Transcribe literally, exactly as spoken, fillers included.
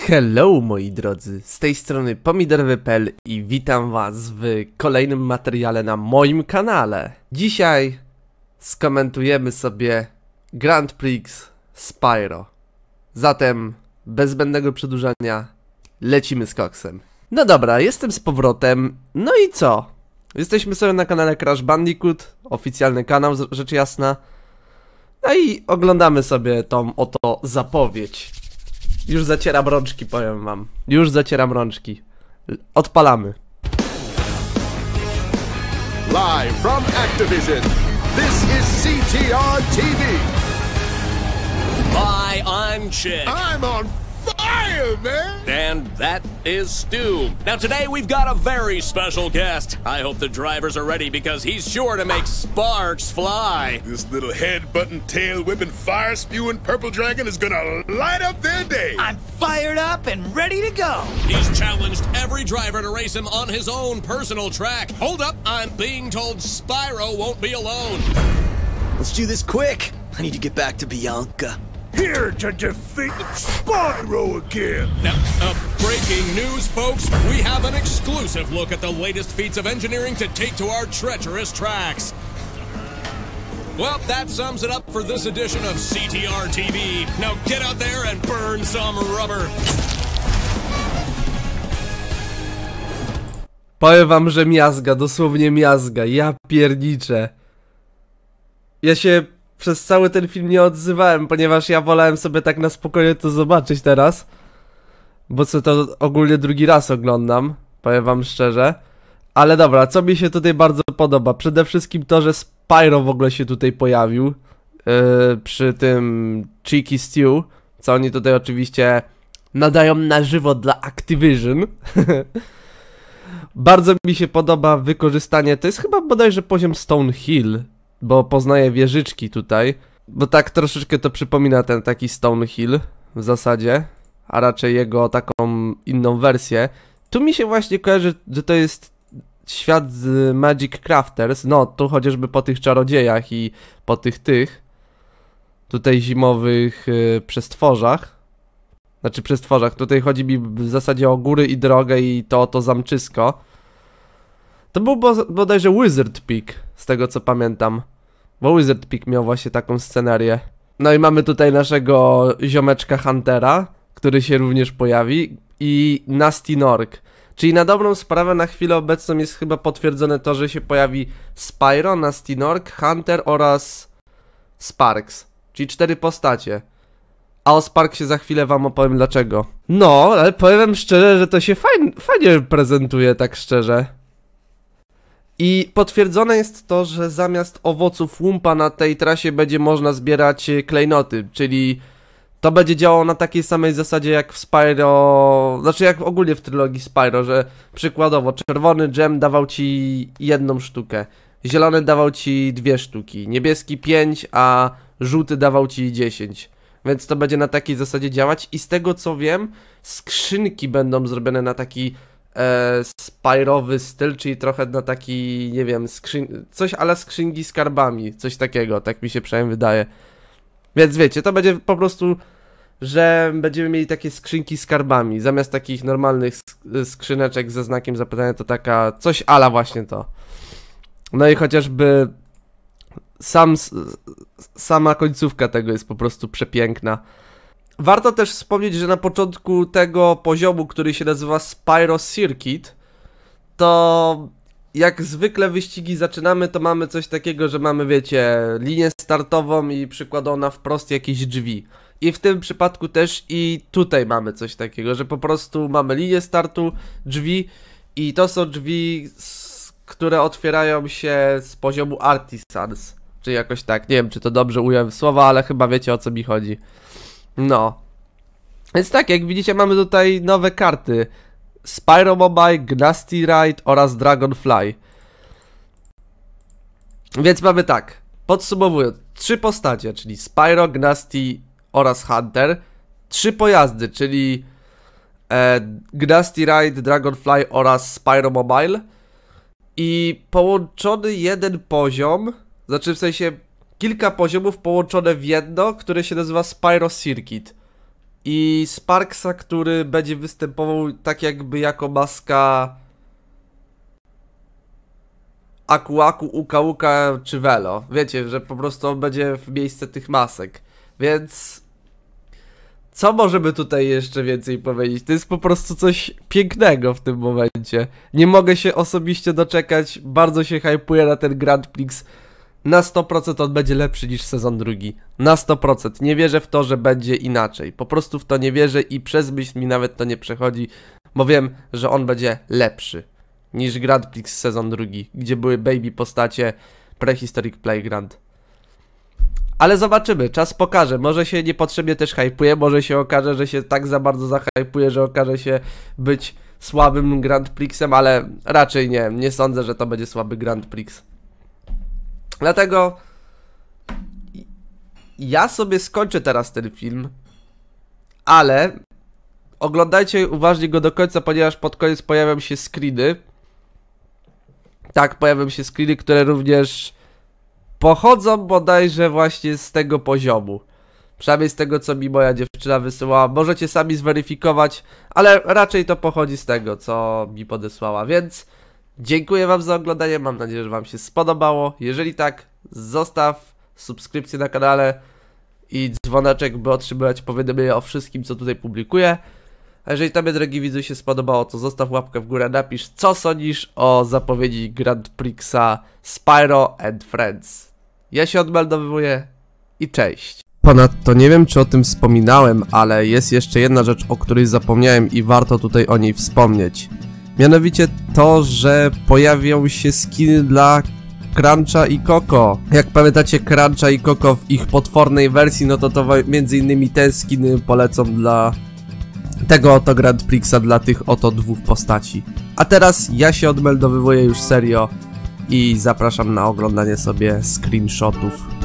Hello moi drodzy, z tej strony pomidorowy kropka p l i witam was w kolejnym materiale na moim kanale. Dzisiaj skomentujemy sobie Grand Prix Spyro. Zatem bez zbędnego przedłużania lecimy z koksem. No dobra, jestem z powrotem, no i co? Jesteśmy sobie na kanale Crash Bandicoot, oficjalny kanał rzecz jasna. No i oglądamy sobie tą oto zapowiedź. Już zacieram rączki, powiem wam. Już zacieram rączki. Odpalamy. Live from Activision, this is C T R T V. Hi, I'm Chick. I'm on fire, man! And that is Stu. Now today we've got a very special guest. I hope the drivers are ready because he's sure to make sparks fly. This little head-button, tail-whipping, fire-spewing purple dragon is gonna light up their day. I'm fired up and ready to go. He's challenged every driver to race him on his own personal track. Hold up, I'm being told Spyro won't be alone. Let's do this quick. I need to get back to Bianca. Here to defeat Spyro again. Now, uh, breaking news, folks. We have an exclusive look at the latest feats of engineering to take to our treacherous tracks. Well, that sums it up for this edition of C T R T V. Now get out there and burn some rubber. Powiem wam, że miazga, dosłownie miazga, ja pierniczę. Ja się przez cały ten film nie odzywałem, ponieważ ja wolałem sobie tak na spokojnie to zobaczyć teraz. Bo co to ogólnie drugi raz oglądam, powiem wam szczerze. Ale dobra, co mi się tutaj bardzo podoba? Przede wszystkim to, że Spyro w ogóle się tutaj pojawił yy, przy tym Cheeky Stew, co oni tutaj oczywiście nadają na żywo dla Activision. Bardzo mi się podoba wykorzystanie, to jest chyba bodajże poziom Stone Hill, bo poznaję wieżyczki tutaj, bo tak troszeczkę to przypomina ten taki Stone Hill w zasadzie, a raczej jego taką inną wersję. Tu mi się właśnie kojarzy, że to jest świat z Magic Crafters, no tu chociażby po tych czarodziejach i po tych tych tutaj zimowych yy, przestworzach, znaczy przestworzach, tutaj chodzi mi w zasadzie o góry i drogę i to to zamczysko. To był bo, bodajże Wizard Peak, z tego co pamiętam. Bo Wizard Peak miał właśnie taką scenerię. No i mamy tutaj naszego ziomeczka Huntera, który się również pojawi. I Nasty Nork. Czyli na dobrą sprawę na chwilę obecną jest chyba potwierdzone to, że się pojawi Spyro, Nasty Nork, Hunter oraz Sparks. Czyli cztery postacie. A o Sparksie za chwilę wam opowiem dlaczego. No, ale powiem szczerze, że to się fajnie, fajnie prezentuje, tak szczerze. I potwierdzone jest to, że zamiast owoców łumpa na tej trasie będzie można zbierać klejnoty, czyli to będzie działało na takiej samej zasadzie jak w Spyro, znaczy jak ogólnie w trylogii Spyro, że przykładowo czerwony dżem dawał ci jedną sztukę, zielony dawał ci dwie sztuki, niebieski pięć, a żółty dawał ci dziesięć. Więc to będzie na takiej zasadzie działać i z tego co wiem, skrzynki będą zrobione na taki e, spyrowy styl, czyli trochę na taki, nie wiem, skrzyn... coś ale skrzynki z skarbami, coś takiego, tak mi się przynajmniej wydaje. Więc wiecie, to będzie po prostu, że będziemy mieli takie skrzynki z skarbami, zamiast takich normalnych skrzyneczek ze znakiem zapytania, to taka, coś ala właśnie to. No i chociażby sam, sama końcówka tego jest po prostu przepiękna. Warto też wspomnieć, że na początku tego poziomu, który się nazywa Spyro Circuit, to jak zwykle wyścigi zaczynamy, to mamy coś takiego, że mamy, wiecie, linię startową i przykładowo na wprost jakieś drzwi. I w tym przypadku też i tutaj mamy coś takiego, że po prostu mamy linię startu, drzwi i to są drzwi, które otwierają się z poziomu Artisans. Czy jakoś tak, nie wiem czy to dobrze ująłem słowa, ale chyba wiecie o co mi chodzi. No. Więc tak, jak widzicie mamy tutaj nowe karty. Spyro Mobile, Gnasty Ride oraz Dragonfly. Więc mamy tak, podsumowując, trzy postacie, czyli Spyro, Gnasty oraz Hunter. Trzy pojazdy, czyli e, Gnasty Ride, Dragonfly oraz Spyro Mobile. I połączony jeden poziom, znaczy w sensie kilka poziomów połączone w jedno, które się nazywa Spyro Circuit. i Sparksa, który będzie występował tak jakby jako maska Aku Aku, Uka Uka czy Velo. Wiecie, że po prostu on będzie w miejsce tych masek. Więc co możemy tutaj jeszcze więcej powiedzieć? To jest po prostu coś pięknego w tym momencie. Nie mogę się osobiście doczekać. Bardzo się hypuję na ten Grand Prix. Na sto procent on będzie lepszy niż sezon drugi. Na sto procent. Nie wierzę w to, że będzie inaczej. Po prostu w to nie wierzę i przez myśl mi nawet to nie przechodzi, bo wiem, że on będzie lepszy niż Grand Prix sezon drugi, gdzie były baby postacie Prehistoric Playground. Ale zobaczymy, czas pokaże. Może się niepotrzebnie też hypuje, może się okaże, że się tak za bardzo zahypuje, że okaże się być słabym Grand Prixem, ale raczej nie. Nie sądzę, że to będzie słaby Grand Prix. Dlatego ja sobie skończę teraz ten film, ale oglądajcie uważnie go do końca, ponieważ pod koniec pojawią się screeny. Tak, pojawią się screeny, które również pochodzą bodajże właśnie z tego poziomu. Przynajmniej z tego, co mi moja dziewczyna wysyłała. Możecie sami zweryfikować, ale raczej to pochodzi z tego, co mi podesłała. Więc dziękuję wam za oglądanie, mam nadzieję, że wam się spodobało. Jeżeli tak, zostaw subskrypcję na kanale i dzwoneczek, by otrzymywać powiadomienia o wszystkim, co tutaj publikuję. A jeżeli tobie, drogi widzu, się spodobało, to zostaw łapkę w górę, napisz, co sądzisz o zapowiedzi Grand Prixa Spyro and Friends. Ja się odmeldowuję i cześć. Ponadto nie wiem, czy o tym wspominałem, ale jest jeszcze jedna rzecz, o której zapomniałem i warto tutaj o niej wspomnieć. Mianowicie to, że pojawią się skiny dla Cruncha i Coco. Jak pamiętacie, Cruncha i Coco w ich potwornej wersji, no to to między innymi te skiny polecą dla tego oto Grand Prixa, dla tych oto dwóch postaci. A teraz ja się odmeldowuję już serio i zapraszam na oglądanie sobie screenshotów.